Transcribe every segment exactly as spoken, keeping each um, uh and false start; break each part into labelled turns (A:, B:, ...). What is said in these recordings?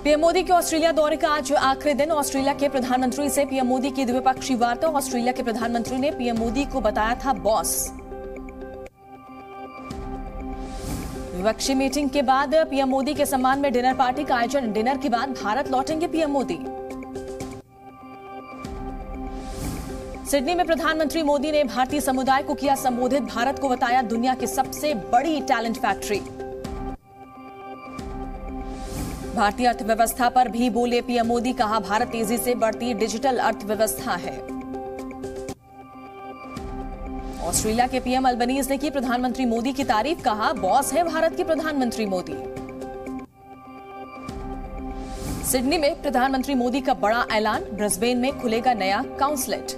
A: PM Modi के Australia दौरे का आज आखिरी दिन। ऑस्ट्रेलिया के प्रधानमंत्री से पीएम मोदी की द्विपक्षीय वार्ता। ऑस्ट्रेलिया के प्रधानमंत्री ने पीएम मोदी को बताया था बॉस। द्विपक्षीय मीटिंग के बाद पीएम मोदी के सम्मान में डिनर पार्टी का आयोजन। डिनर के बाद भारत लौटेंगे पीएम मोदी। सिडनी में प्रधानमंत्री मोदी ने भारतीय समुदाय को किया संबोधित। भारत को बताया दुनिया की सबसे बड़ी टैलेंट फैक्ट्री। भारतीय अर्थव्यवस्था पर भी बोले पीएम मोदी। कहा भारत तेजी से बढ़ती डिजिटल अर्थव्यवस्था है। ऑस्ट्रेलिया के पीएम अल्बनीज ने की प्रधानमंत्री मोदी की तारीफ। कहा बॉस है भारत के प्रधानमंत्री मोदी। सिडनी में प्रधानमंत्री मोदी का बड़ा ऐलान। ब्रिस्बेन में खुलेगा नया काउंसलेट।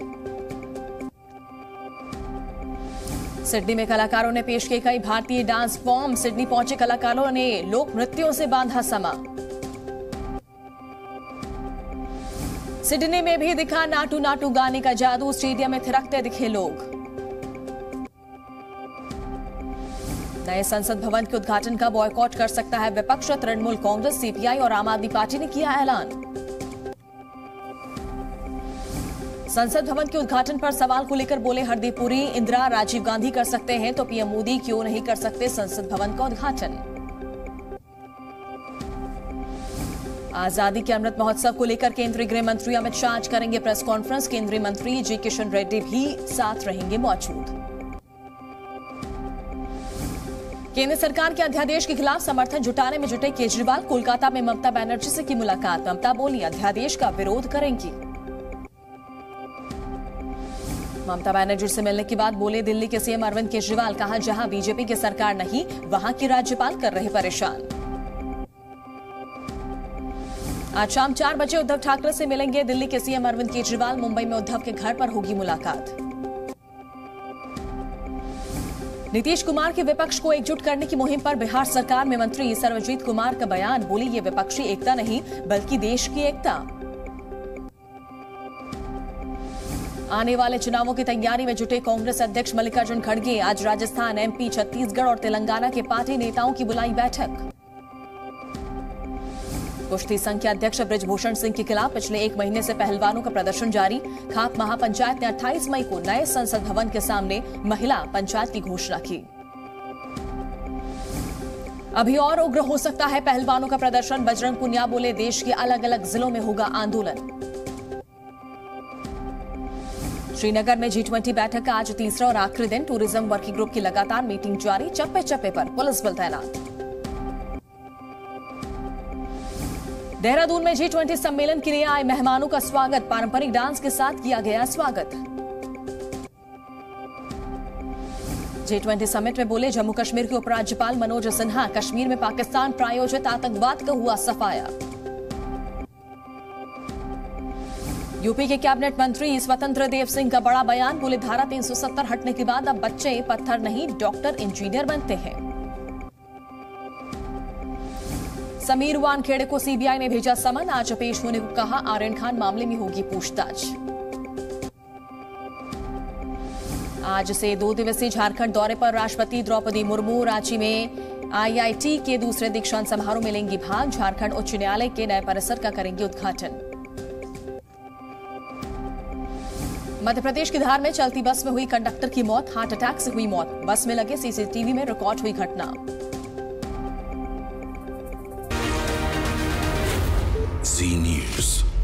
A: सिडनी में कलाकारों ने पेश किए कई भारतीय डांस फॉर्म। सिडनी पहुंचे कलाकारों ने लोक नृत्यों से बांधा समा। सिडनी में भी दिखा नाटू नाटू गाने का जादू। स्टेडियम में थिरकते दिखे लोग। नए संसद भवन के उद्घाटन का बॉयकॉट कर सकता है विपक्ष। तृणमूल कांग्रेस, सीपीआई और आम आदमी पार्टी ने किया ऐलान। संसद भवन के उद्घाटन पर सवाल को लेकर बोले हरदीप पुरी। इंदिरा राजीव गांधी कर सकते हैं तो पीएम मोदी क्यों नहीं कर सकते संसद भवन का उद्घाटन। आजादी के अमृत महोत्सव को लेकर केंद्रीय गृह मंत्री अमित शाह आज करेंगे प्रेस कॉन्फ्रेंस। केंद्रीय मंत्री जी किशन रेड्डी भी साथ रहेंगे मौजूद। केंद्र सरकार के अध्यादेश के खिलाफ समर्थन जुटाने में जुटे केजरीवाल। कोलकाता में ममता बनर्जी से की मुलाकात। ममता बोली अध्यादेश का विरोध करेंगी। ममता बनर्जी से मिलने के बाद बोले दिल्ली के सीएम अरविंद केजरीवाल। कहा जहां बीजेपी की सरकार नहीं वहां की राज्यपाल कर रहे परेशान। आज शाम चार बजे उद्धव ठाकरे से मिलेंगे दिल्ली के सीएम अरविंद केजरीवाल। मुंबई में उद्धव के घर पर होगी मुलाकात। नीतीश कुमार के विपक्ष को एकजुट करने की मुहिम पर बिहार सरकार में मंत्री सर्वजीत कुमार का बयान। बोली ये विपक्षी एकता नहीं बल्कि देश की एकता। आने वाले चुनावों की तैयारी में जुटे कांग्रेस अध्यक्ष मल्लिकार्जुन खड़गे। आज राजस्थान, एमपी, छत्तीसगढ़ और तेलंगाना के पार्टी नेताओं की बुलाई बैठक। कुश्ती संघ के अध्यक्ष बृजभूषण सिंह के खिलाफ पिछले एक महीने से पहलवानों का प्रदर्शन जारी। खाप महापंचायत ने अट्ठाईस मई को नए संसद भवन के सामने महिला पंचायत की घोषणा की। अभी और उग्र हो सकता है पहलवानों का प्रदर्शन। बजरंग पुनिया बोले देश के अलग अलग जिलों में होगा आंदोलन। श्रीनगर में जी ट्वेंटी बैठक का आज तीसरा और आखिरी दिन। टूरिज्म वर्किंग ग्रुप की लगातार मीटिंग जारी। चप्पे चप्पे पर पुलिस बल तैनात। देहरादून में जी ट्वेंटी सम्मेलन के लिए आए मेहमानों का स्वागत। पारंपरिक डांस के साथ किया गया स्वागत। जी ट्वेंटी समिट में बोले जम्मू कश्मीर के उपराज्यपाल मनोज सिन्हा। कश्मीर में पाकिस्तान प्रायोजित आतंकवाद का हुआ सफाया। यूपी के कैबिनेट मंत्री स्वतंत्र देव सिंह का बड़ा बयान। बोले धारा तीन सौ सत्तर हटने के बाद अब बच्चे पत्थर नहीं डॉक्टर इंजीनियर बनते हैं। समीर वानखेड़े को सीबीआई ने भेजा समन। आज पेश होने को कहा। आर्यन खान मामले में होगी पूछताछ। आज से दो दिवसीय झारखंड दौरे पर राष्ट्रपति द्रौपदी मुर्मू। रांची में आईआईटी के दूसरे दीक्षांत समारोह में लेंगी भाग। झारखंड उच्च न्यायालय के नए परिसर का करेंगे उद्घाटन। मध्य प्रदेश की धार में चलती बस में हुई कंडक्टर की मौत। हार्ट अटैक से हुई मौत। बस में लगे सीसीटीवी में रिकॉर्ड हुई घटना।
B: Zee news.